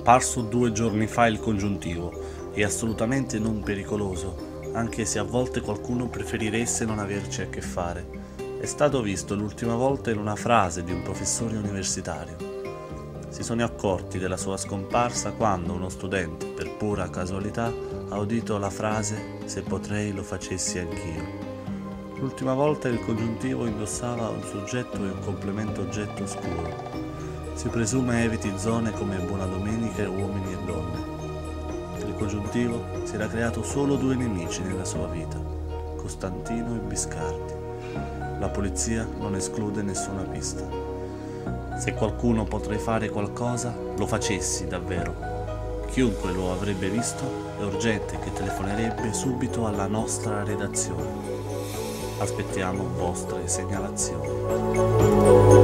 apparso 2 giorni fa il congiuntivo, è assolutamente non pericoloso, anche se a volte qualcuno preferiresse non averci a che fare. È stato visto l'ultima volta in una frase di un professore universitario. Si sono accorti della sua scomparsa quando uno studente, per pura casualità, ha udito la frase «Se potrei lo facessi anch'io». L'ultima volta il congiuntivo indossava un soggetto e un complemento oggetto scuro. Si presume eviti zone come Buona Domenica, uomini e donne. Il congiuntivo si era creato solo 2 nemici nella sua vita, Costantino e Biscardi. La polizia non esclude nessuna pista. Se qualcuno potrei fare qualcosa, lo facessi davvero. Chiunque lo avrebbe visto è urgente che telefonerebbe subito alla nostra redazione. Aspettiamo vostre segnalazioni.